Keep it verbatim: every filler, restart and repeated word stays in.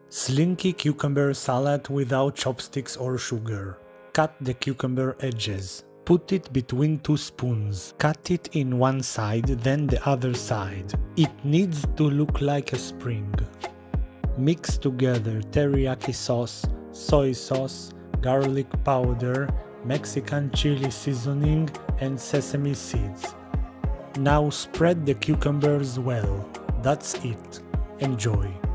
Slinky cucumber salad without chopsticks or sugar. Cut the cucumber edges. Put it between two spoons. Cut it in one side, then the other side. It needs to look like a spring. Mix together teriyaki sauce, soy sauce, garlic powder, Mexican chili seasoning, and sesame seeds. Now spread the cucumbers well. That's it. Enjoy.